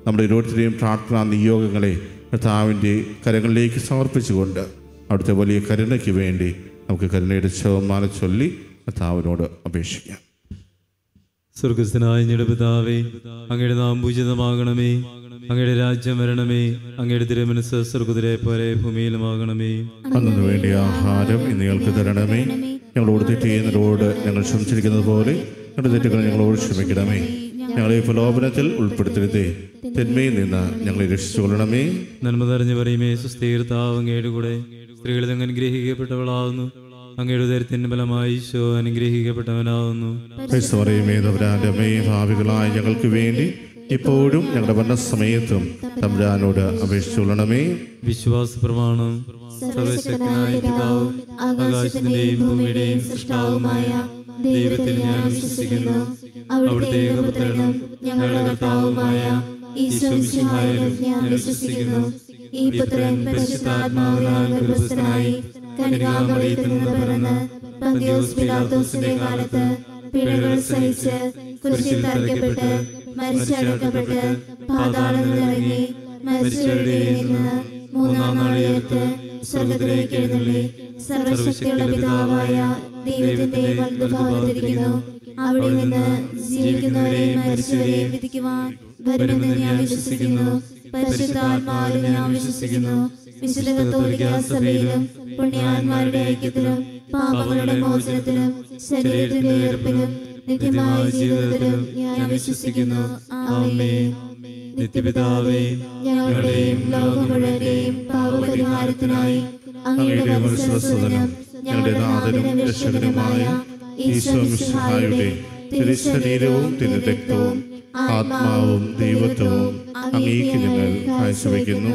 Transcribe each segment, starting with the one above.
നമ്മുടെ ഓരോരുത്തരെയും പ്രാർത്ഥനാ നിയോഗങ്ങളെ കർത്താവിൻ്റെ കരങ്ങളിലേക്ക് സമർപ്പിച്ചുകൊണ്ട് അവിടുത്തെ വലിയ കരുണയ്ക്ക് വേണ്ടി നമുക്ക് കരുണയുടെ ശവമാല ചൊല്ലി കർത്താവിനോട് അപേക്ഷിക്കാം. സ്വർഗസ്ഥനായ ഞങ്ങളുടെ പിതാവേ, അങ്ങയുടെ നാമം പൂജിതമാകണമേ. അങ്ങയുടെ രാജ്യം വരണമേ. അങ്ങയുടെ തിരുമനസ്സ് സ്വർഗ്ഗത്തിലെ പോലെ ഭൂമിയിലുമാകണമേ. അന്നു വേണ്ടിയ ആഹാരം ഇന്ന് ഞങ്ങൾക്ക് തരണമേ. ഞങ്ങളോട് തെറ്റ് ചെയ്യുന്നവരോട് ഞങ്ങൾ ക്ഷമിച്ചിരിക്കുന്നത് പോലെ ഞങ്ങളുടെ തെറ്റുകൾ ഞങ്ങളോട് ക്ഷമിക്കണമേ. ഞങ്ങളെ പ്രലോഭനത്തിൽ ഉൾപ്പെടുത്തരുതേ, തിന്മയിൽ നിന്ന് ഞങ്ങളെ രക്ഷിച്ചുകൊള്ളണമേ. നന്മ നിറഞ്ഞു പറയുമേ, സുസ്ഥീർത്താവ് അങ്ങയുടെ കൂടെ സ്ത്രീകളിൽ അങ്ങ് അനുഗ്രഹിക്കപ്പെട്ടവളാവുന്നു. അങ്ങയുടെ ഉദരത്തിന്റെ ഫലമായി ഈശോ അനുഗ്രഹിക്കപ്പെട്ടവനാവുന്നു. ഭാവികളായ ഞങ്ങൾക്ക് വേണ്ടി ഇപ്പോഴും ഞങ്ങളുടെ മരണസമയത്തും തമ്പുരാനോട് അപേക്ഷിച്ചുകൊള്ളണമേ. വിശ്വാസ പ്രമാണം. സർവശക്തനായ പിതാവും ആകാശത്തിന്റെയും ഭൂമിയുടെയും സൃഷ്ടാവുമായ ദൈവത്തിൽ ഞാൻ വിശ്വസിക്കുന്നു. അവിടുത്തെ ഏകപുത്രനും ഞങ്ങളുടെ കർത്താവുമായ ഈശോ മിശിഹായിലും ഞാൻ വിശ്വസിക്കുന്നു. ഈ പുത്രൻ പരിശുദ്ധാത്മാവിനാൽ ഗർഭസ്ഥനായി കന്യകാമറിയത്തിൽ നിന്ന് പിറന്ന് പന്തിയോസ് പിലാത്തോസിന്റെ കാലത്ത് പീഡകൾ സഹിച്ച് കുരിശിൽ തറയ്ക്കപ്പെട്ട് മരിച്ചടക്കപ്പെട്ട് പാതാളങ്ങളിൽ ഇറങ്ങി മരിച്ചവരുടെ നിന്ന് മൂന്നാം നാൾ ഉയർത്ത് സ്വർഗ്ഗത്തിലേക്ക് എഴുന്നള്ളി സർവശക്തിയുള്ള പിതാവായ ദൈവത്തിന്റെ വലതുഭാഗത്തിരിക്കുന്നു. അവിടെ നിന്ന് ജീവിക്കുന്നവരെയും മരിച്ചവരെയും വിധിക്കുവാൻ വരുമെന്ന് ഞാൻ വിശ്വസിക്കുന്നു. പരിശുദ്ധാത്മാവിലും ഞാൻ വിശ്വസിക്കുന്നു. വിശുദ്ധ കത്തോലിക്ക സഭയിലും പുണ്യാന്മാരുടെ ഐക്യത്തിലും പാപങ്ങളുടെ മോചനത്തിലും ശരീരത്തിന്റെ ഉയർപ്പിലും നിത്യമായ ജീവിതത്തിലും ഞാൻ വിശ്വസിക്കുന്നു. ആമേൻ. നിത്യപിതാവേ, ഞങ്ങളുടെയും ലോകം മുഴുവന്റെയും പാപപരിഹാരത്തിനായി അങ്ങയുടെ വത്സലസുതനും ഞങ്ങളുടെ നാഥനും രക്ഷകനുമായ ഈശോ മിശിഹായുടെ തിരുശരീരവും തിരുരക്തവും ആത്മാവും ദൈവത്വവും അങ്ങേക്ക് ഞങ്ങൾ കാഴ്ചവെക്കുന്നു.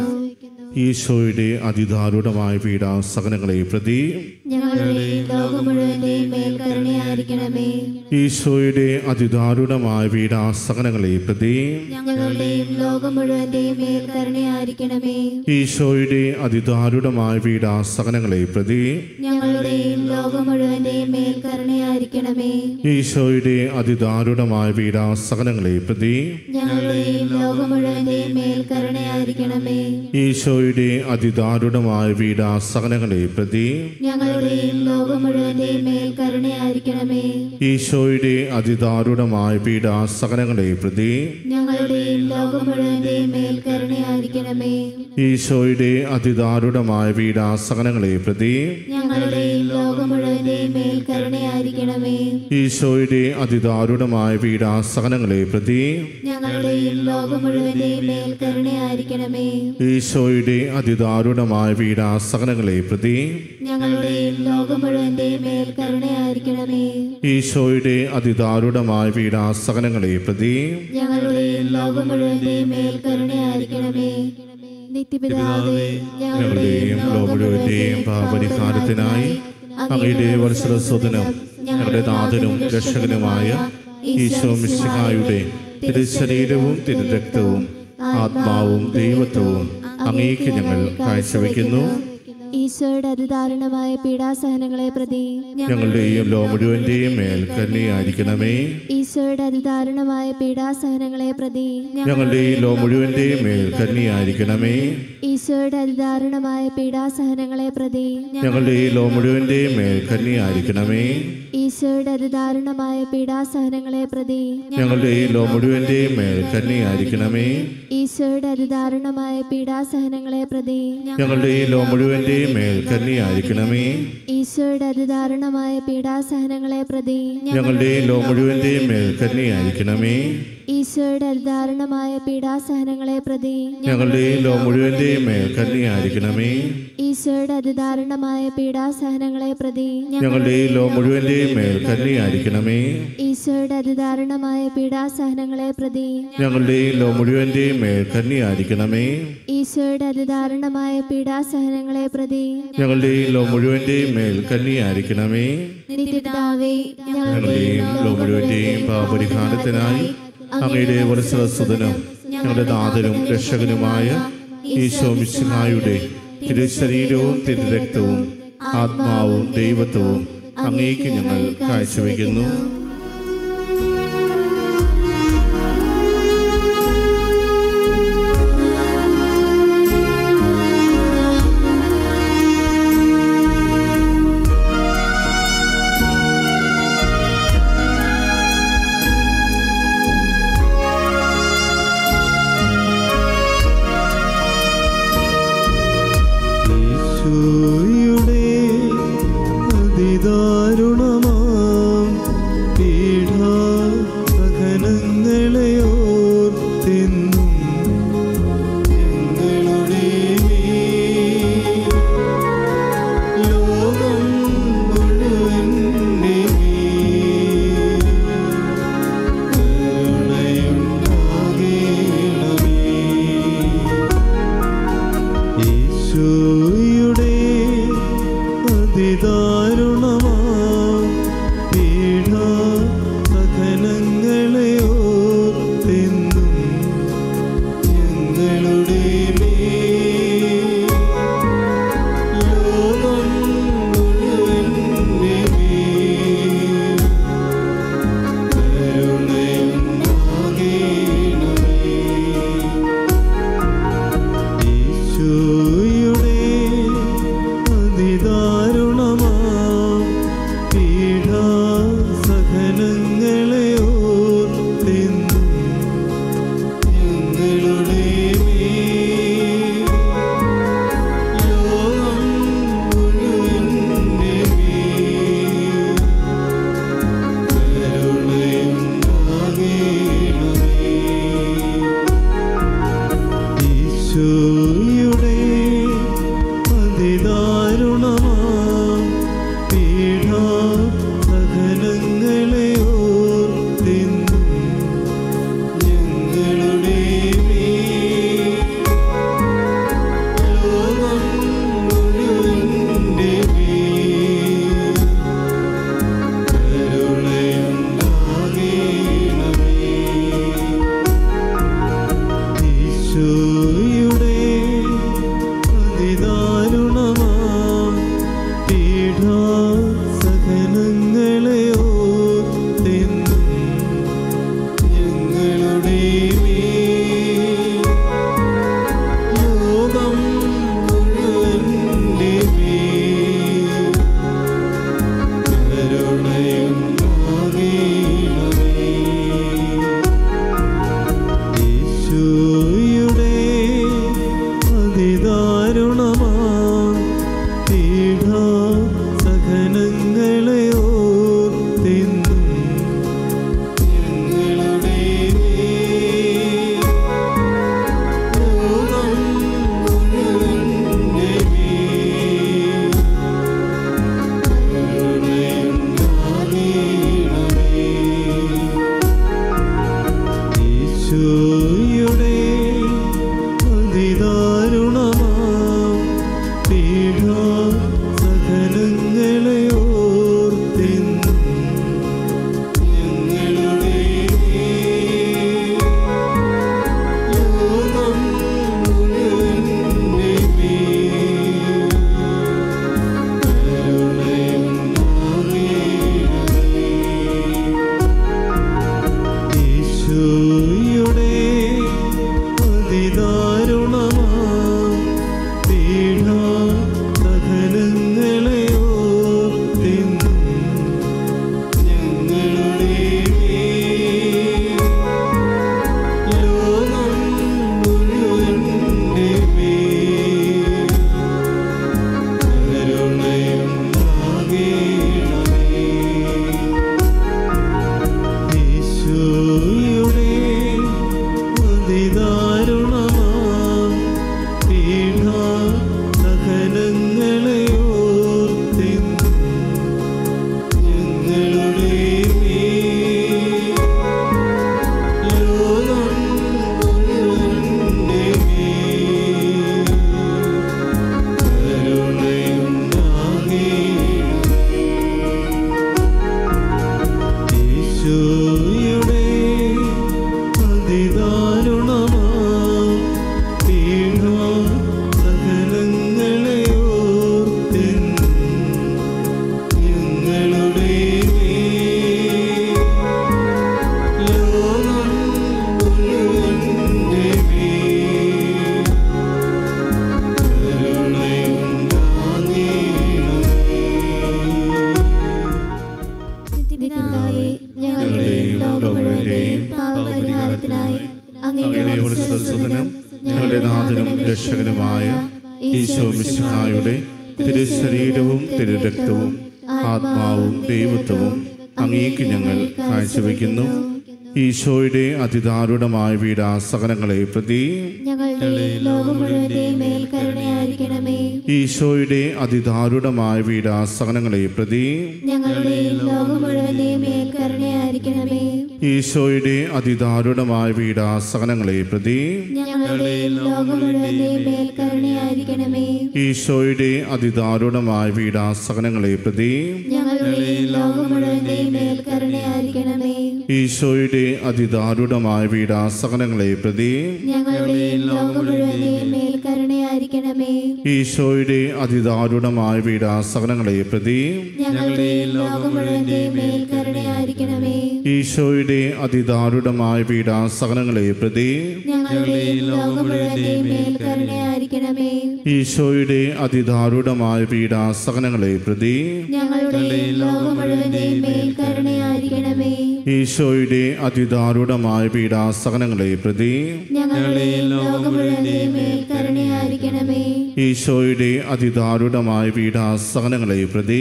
ഈശോയുടെ അതിദാരുണമായ പീഡാസഹനങ്ങളെ പ്രതി ഞങ്ങളുടെയും ലോകം മുഴുവന്റെയും മേൽ കരുണയായിരിക്കണമേ. ഈശോയുടെ അതിദാരുണമായ പീഡാസഹനങ്ങളെ പ്രതി ഞങ്ങളുടെയും ലോകം മുഴുവന്റെയും മേൽ കരുണയായിരിക്കണമേ. ഈശോയുടെ അതിദാരുണമായ പീഡാസഹനങ്ങളെ പ്രതി ഞങ്ങളുടെയും ലോകം മുഴുവന്റെയും മേൽ കരുണയായിരിക്കണമേ. ഈശോയുടെ അതിദാരുണമായ പീഡാസഹനങ്ങളെ പ്രതി ഞങ്ങളുടെയും ലോകം മുഴുവന്റെയും മേൽ കരുണയായിരിക്കണമേ. ഈശോയുടെ അതിദാരുണമായ പീഡാസഹനങ്ങളെ പ്രതി ഞങ്ങളുടെയും ലോകം മുഴുവന്റെയും മേൽ കരുണയായിരിക്കണമേ. ഈശോയുടെ അതിദാരുണമായ പീഡാസഹനങ്ങളെ പ്രതി ഞങ്ങളുടെയും ലോകം മുഴുവന്റെയും മേൽ കരുണയായിരിക്കണമേ. ഈശോയുടെ അതിദാരുണമായ പീഡാസഹനങ്ങളെ പ്രതി ഞങ്ങളുടെയും ലോകം മുഴുവന്റെയും മേൽ കരുണയായിരിക്കണമേ. ഈശോയുടെ അതിദാരുണമായ പീഡാസഹനങ്ങളെ പ്രതി ഞങ്ങളുടെയും ലോകം മുഴുവന്റെയും മേൽ കരുണയായിരിക്കണമേ. ഈശോയുടെ അതിദാരുണമായ പീഡാസഹനങ്ങളെ പ്രതി ഞങ്ങളുടെയും ലോകം മുഴുവന്റെയും മേൽ കരുണയായിരിക്കണമേ. ഈശോയുടെ അതിദാരുണമായ പീഡാസഹനങ്ങളെ പ്രതി ഞങ്ങളുടെയും ലോകം മുഴുവന്റെയും മേൽ കരുണയായിരിക്കണമേ. നിത്യപിതാവേ, ഞങ്ങളുടെയും ലോകം മുഴുവന്റെയും പാപപരിഹാരത്തിനായി അങ്ങയുടെ വത്സലസുതനും ഞങ്ങളുടെ നാഥനും രക്ഷകനുമായ ഈശോ മിശിഹായുടെ തിരുശരീരവും തിരുരക്തവും ആത്മാവും ദൈവത്വവും അങ്ങേക്ക് ഞങ്ങൾ കാഴ്ചവെക്കുന്നു. ഈശോയുടെ അതിദാരുണമായ പീഡാസഹനങ്ങളെ പ്രതി ഞങ്ങളുടെയും ലോകം മുഴുവന്റെയും മേൽ കരുണയായിരിക്കണമേ. ഈശോയുടെ അതിദാരുണമായ പീഡാസഹനങ്ങളെ പ്രതി ഞങ്ങളുടെയും ലോകം മുഴുവന്റെയും മേൽ കരുണയായിരിക്കണമേ. ഈശോയുടെ അതിദാരുണമായ പീഡാസഹനങ്ങളെ പ്രതി ഞങ്ങളുടെയും ലോകം മുഴുവന്റെയും മേൽ കരുണയായിരിക്കണമേ. ഈശോയുടെ അതിദാരുണമായ പീഡാസഹനങ്ങളെ പ്രതി ഞങ്ങളുടെയും ലോകം മുഴുവന്റെയും മേൽ കരുണയായിരിക്കണമേ. ഈശോയുടെ അതിദാരുണമായ പീഡാസഹനങ്ങളെ പ്രതി ഞങ്ങളുടെയും ലോകം മുഴുവന്റെയും മേൽ കരുണയായിരിക്കണമേ. ഈശോയുടെ അതിദാരുണമായ പീഡാസഹനങ്ങളെ പ്രതി ഞങ്ങളുടെയും ലോകം മുഴുവന്റെയും മേൽ കരുണയായിരിക്കണമേ. ഈശോയുടെ അതിദാരുണമായ പീഡാസഹനങ്ങളെ പ്രതി ഞങ്ങളുടെയും ലോകം മുഴുവന്റെയും മേൽ കരുണയായിരിക്കണമേ. ഈശോയുടെ അതിദാരുണമായ പീഡാസഹനങ്ങളെ പ്രതി ഞങ്ങളുടെയും ലോകം മുഴുവന്റെയും മേൽ കരുണയായിരിക്കണമേ. ഈശോയുടെ അതിദാരുണമായ പീഡാസഹനങ്ങളെ പ്രതി ഞങ്ങളുടെയും ലോകം മുഴുവന്റെയും മേൽ കരുണയായിരിക്കണമേ. ഈശോയുടെ അതിദാരുണമായ പീഡാസഹനങ്ങളെ പ്രതി ഞങ്ങളുടെയും ലോകം മുഴുവന്റെയും മേൽ കരുണയായിരിക്കണമേ. നിത്യപിതാവേ, ഞങ്ങളുടെയും ലോകം മുഴുവന്റെയും പാപപരിഹാരത്തിനായി അങ്ങയുടെ വത്സലസുതനും ഞങ്ങളുടെ നാഥനും രക്ഷകനുമായ ഈശോ മിശിഹായുടെ തിരുശരീരവും തിരുരക്തവും ആത്മാവും ദൈവത്വവും അങ്ങേക്ക് ഞങ്ങൾ കാഴ്ചവെക്കുന്നു. പ്രിയവത്സരസുതനും ഞങ്ങളുടെ നാഥനും രക്ഷകനുമായ ഈശോ മിശിഹായുടെ തിരുശരീരവും തിരുരക്തവും ആത്മാവും ദൈവത്വവും അങ്ങേക്ക് ഞങ്ങൾ കാഴ്ചവെക്കുന്നു. ഈശോയുടെ അതിദാരുണമായ പീഡാസഹനങ്ങളെ പ്രതി ഈശോയുടെ അതിദാരുണമായ പീഡാസഹനങ്ങളെ പ്രതി ഈശോയുടെ അതിദാരുണമായ പീഡാസഹനങ്ങളെ പ്രതി ഈശോയുടെ അതിദാരുണമായ പീഡാസഹനങ്ങളെ പ്രതി ഈശോയുടെ അതിദാരുണമായ പീഡാസഹനങ്ങളെ പ്രതി ഈശോയുടെ അതിദാരുണമായ പീഡാസഹനങ്ങളെ പ്രതി ഈശോയുടെ അതിദാരുണമായ പീഡാസഹനങ്ങളെ പ്രതി ഈശോയുടെ അതിദാരുണമായ പീഡാസഹനങ്ങളെ പ്രതി ഈശോയുടെ അതിദാരുണമായ പീഡാസഹനങ്ങളെ പ്രതി ഈശോയുടെ അതിദാരുണമായ പീഡാസഹനങ്ങളെ പ്രതി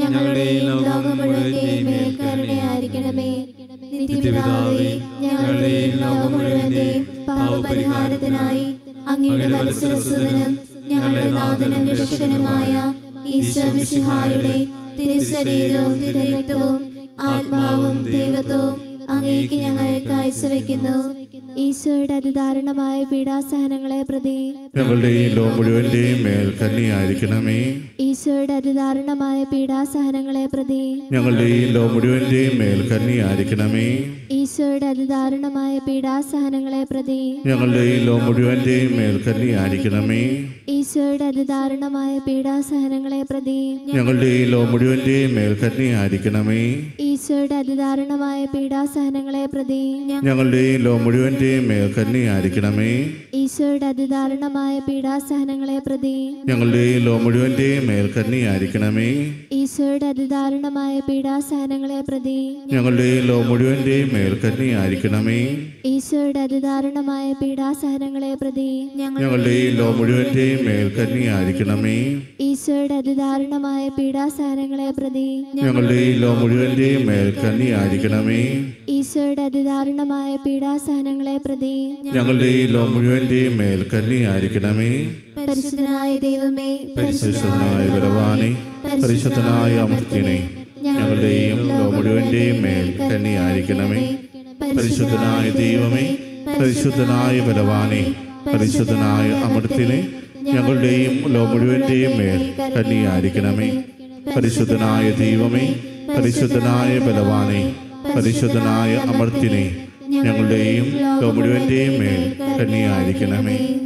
പാപപരിഹാരത്തിനായി അങ്ങയുടെ വത്സരസുതനും ഞങ്ങളുടെ നാഥനും രക്ഷകനുമായ ഈശോ മിശിഹായുടെ തിരുശരീരവും തിരുരക്തവും ആത്മാവും ദൈവത്വവും അങ്ങേക്ക് ഞങ്ങൾ കാഴ്ചവെക്കുന്നു. ഈശോയുടെ അതിദാരുണമായ പീഡാസഹനങ്ങളെ പ്രതി ഞങ്ങളുടെയും ലോകം മുഴുവന്റെയും മേൽ കന്യയായിരിക്കണമേ. ഈശോയുടെ അതിദാരുണമായ പീഡാസഹനങ്ങളെ പ്രതി ഞങ്ങളുടെയും ലോകം മുഴുവന്റെയും മേൽ കന്യയായിരിക്കണമേ. ഈശോയുടെ അതിദാരുണമായ പീഡാസഹനങ്ങളെ പ്രതി ഞങ്ങളുടെയും ലോകം മുഴുവന്റെയും മേൽ കന്യയായിരിക്കണമേ. ഈശോയുടെ അതിദാരുണമായ പീഡാസഹനങ്ങളെ പ്രതി ഞങ്ങളുടെയും ലോകം മുഴുവന്റെയും മേൽ കന്യയായിരിക്കണമേ. ഈശോയുടെ അതിദാരുണമായ പീഡാസഹനങ്ങളെ പ്രതി ഞങ്ങളുടെയും ലോകം മുഴുവന്റെയും മേൽ കന്യയായിരിക്കണമേ. ഈശോയുടെ അതിദാരുണമായ പീഡാസഹനങ്ങളെ പ്രതി ഞങ്ങളുടെയും ലോകം മുഴുവന്റെയും മേൽ കന്യയായിരിക്കണമേ. ഈശോയുടെ അതിദാരുണമായ പീഡാസഹനങ്ങളെ പ്രതി ഞങ്ങളുടെയും ലോകം മുഴുവന്റെയും മേൽ കന്യയായിരിക്കണമേ. ഈശോയുടെ അതിദാരുണമായ പീഡാസഹനങ്ങളെ പ്രതി ഞങ്ങളുടെയും ലോകം മുഴുവന്റെയും മേൽ കന്യയായിരിക്കണമേ. ഈശോയുടെ അതിദാരുണമായ പീഡാസഹനങ്ങളെ പ്രതി ഞങ്ങളുടെയും ലോകം മുഴുവന്റെയും മേൽ കന്യയായിരിക്കണമേ. ഈശോയുടെ അതിദാരുണമായ പീഡാസഹനങ്ങളെ പ്രതി ഞങ്ങളുടെയും ലോകം മുഴുവന്റെയും മേൽ കന്യയായിരിക്കണമേ. പരിശുദ്ധനായ ദൈവമേ, പരിശുദ്ധനായ ബലവാനേ, പരിശുദ്ധനായ അമർത്യനേ, ഞങ്ങളുടെയും ലോകം മുഴുവന്റെയും മേൽ കന്യയായിരിക്കണമേ. പരിശുദ്ധനായ ദൈവമേ, പരിശുദ്ധനായ ബലവാനേ, പരിശുദ്ധനായ അമർത്യനേ, ഞങ്ങളുടെയും ലോകം മുഴുവന്റെയും മേൽ കന്യയായിരിക്കണമേ. പരിശുദ്ധനായ ദൈവമേ, പരിശുദ്ധനായ ബലവാനേ, പരിശുദ്ധനായ അമർത്യനേ, ഞങ്ങളുടെയും ലോകം മുഴുവന്റെയും മേൽ കന്യയായിരിക്കണമേ.